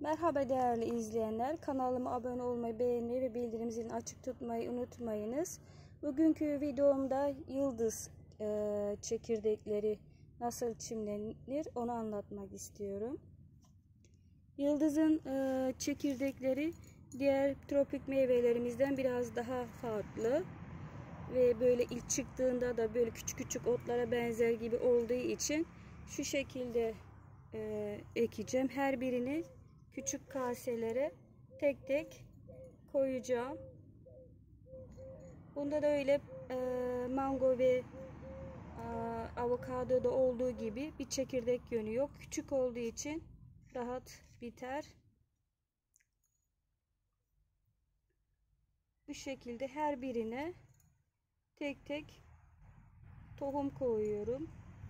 Merhaba değerli izleyenler. Kanalıma abone olmayı, beğenmeyi ve bildirim zilini açık tutmayı unutmayınız. Bugünkü videomda yıldız çekirdekleri nasıl çimlenir onu anlatmak istiyorum. Yıldızın çekirdekleri diğer tropik meyvelerimizden biraz daha farklı. Ve böyle ilk çıktığında da böyle küçük küçük otlara benzer gibi olduğu için şu şekilde ekeceğim. Her birini küçük kaselere tek tek koyacağım. Bunda da öyle mango ve avokadoda olduğu gibi bir çekirdek yönü yok. Küçük olduğu için rahat biter. Bu şekilde her birine tek tek tohum koyuyorum.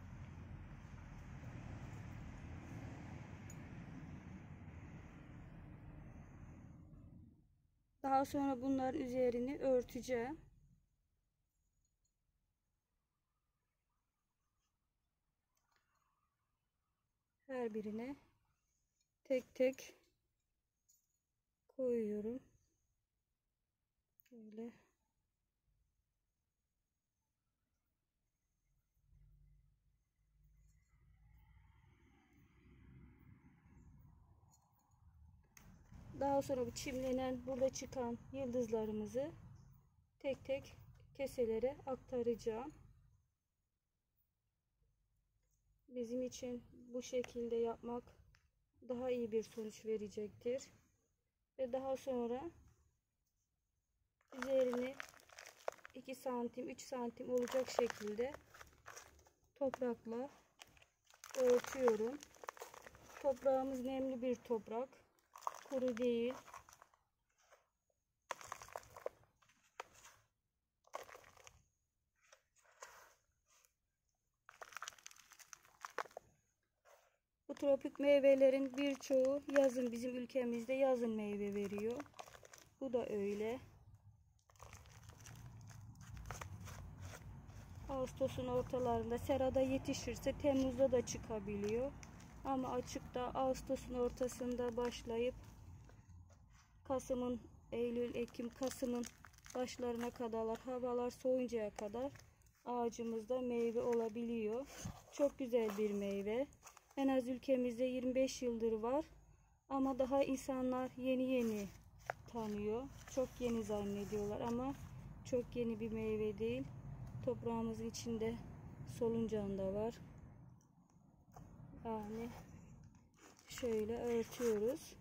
Daha sonra bunların üzerini örteceğim. Her birine tek tek koyuyorum. Böyle. Daha sonra bu çimlenen, burada çıkan yıldızlarımızı tek tek keselere aktaracağım. Bizim için bu şekilde yapmak daha iyi bir sonuç verecektir. Ve daha sonra üzerini 2 santim 3 santim olacak şekilde toprakla örtüyorum. Toprağımız nemli bir toprak. Kuru değil. Bu tropik meyvelerin birçoğu yazın, bizim ülkemizde yazın meyve veriyor. Bu da öyle. Ağustos'un ortalarında serada yetişirse Temmuz'da da çıkabiliyor. Ama açıkta Ağustos'un ortasında başlayıp Eylül, Ekim, Kasım'ın başlarına kadar, havalar soğuyuncaya kadar ağacımızda meyve olabiliyor. Çok güzel bir meyve. En az ülkemizde 25 yıldır var. Ama daha insanlar yeni tanıyor. Çok yeni zannediyorlar ama çok yeni bir meyve değil. Toprağımızın içinde soluncan da var. Yani şöyle örtüyoruz.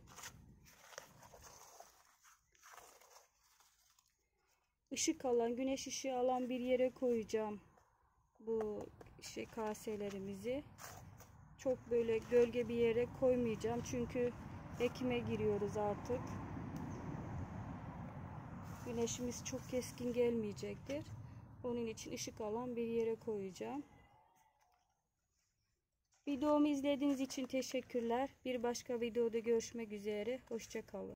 Işık alan, güneş ışığı alan bir yere koyacağım bu kaselerimizi. Çok böyle gölge bir yere koymayacağım çünkü ekime giriyoruz artık. Güneşimiz çok keskin gelmeyecektir. Onun için ışık alan bir yere koyacağım. Videomu izlediğiniz için teşekkürler. Bir başka videoda görüşmek üzere. Hoşça kalın.